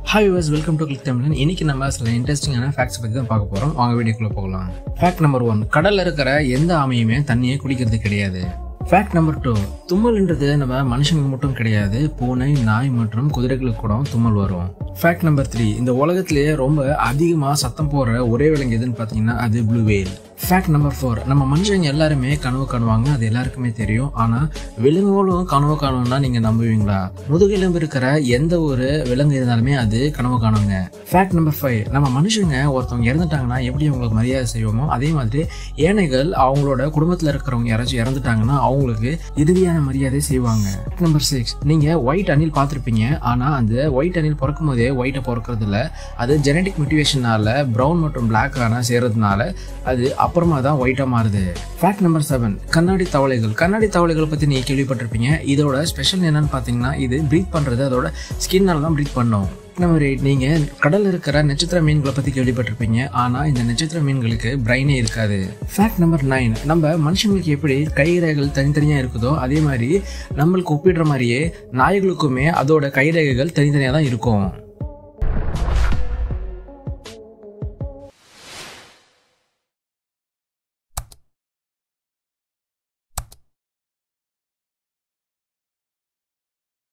Hi viewers, welcome to Click Tamil. இன்னைக்கு நம்ம சில இன்ட்ரெஸ்டிங்கான ஃபேக்ட்ஸ் பத்தி தான் பார்க்க போறோம். வாங்க வீடியோக்குள்ள போகலாம். ஃபேக்ட் நம்பர் 1, கடல்ல இருக்கிற எந்த ஆமையுமே தண்ணியை குடிக்கிறது கிடையாது. ஃபேக்ட் நம்பர் 2, தும்மல்ன்றது நம்ம மனுஷங்களுக்கு மட்டும் கிடையாது, பூனை, நாய் மற்றும் குதிரைகளுக்கு கூட தும்மல் வரும். ஃபேக்ட் நம்பர் 3, இந்த உலகத்திலேயே ரொம்ப அதிகமா சத்தம் போடுற ஒரே விலங்கு எதுன்னு பார்த்தீங்கன்னா அது ப்ளூ வேல். ஃபேக்ட் நம்பர் 4, நம்ம மனுஷங்க எல்லாருமே கனவு காணுவாங்க, அது எல்லாருக்குமே தெரியும். ஆனா விலங்குகளும் கனவு காணும்னா நீங்க நம்புவீங்களா? முதுகெலும்பு இருக்கிற எந்த ஒரு விலங்கு இருந்தாலுமே அது கனவு காணுங்க. ஃபேக்ட் நம்பர் 5, நம்ம மனுஷங்க ஒருத்தவங்க இறந்துட்டாங்கன்னா எப்படி அவங்களுக்கு மரியாதை செய்வோமோ அதே மாதிரி ஏனைகள் அவங்களோட குடும்பத்துல இருக்கிறவங்க யாராச்சும் இறந்துட்டாங்கன்னா அவங்களுக்கு இறுதியான மரியாதை செய்வாங்க. நம்பர் 6, நீங்க ஒயிட் அணில் பார்த்திருப்பீங்க, ஆனா அந்த ஒயிட் அணில் பிறக்கும் போதே ஒயிட்டை பிறக்கிறது இல்ல, அது ஜெனடிக் மியூட்டேஷனால பிரவுன் மற்றும் பிளாக் ஆன சேர்றதுனால அது அப்புறமா தான் ஒயிட்டா மாறுது. ஃபேக்ட் நம்பர் 7, கண்ணாடி தவளைகளை பத்தி நீங்க கேள்விப்பட்டிருப்பீங்க. இதோட ஸ்பெஷல் என்னன்னு பாத்தீங்கன்னா இது பிரீத் பண்றது அதோட ஸ்கின்னால தான் பிரீத் பண்ணும். நம்பர் 8, நீங்க கடல்ல இருக்கிற நட்சத்திர மீன்களை பத்தி கேள்விப்பட்டிருப்பீங்க, ஆனா இந்த நட்சத்திர மீன்களுக்கு பிரைனே இருக்காது. ஃபேக்ட் நம்பர் 9, நம்ம மனுஷங்களுக்கு எப்படி கைரேகைகள் தனித்தனியா இருக்குதோ அதே மாதிரி நம்மளுக்கு ஒப்பிடுற மாதிரியே நாய்களுக்குமே அதோட கைரேகைகள் தனித்தனியா தான் இருக்கும்.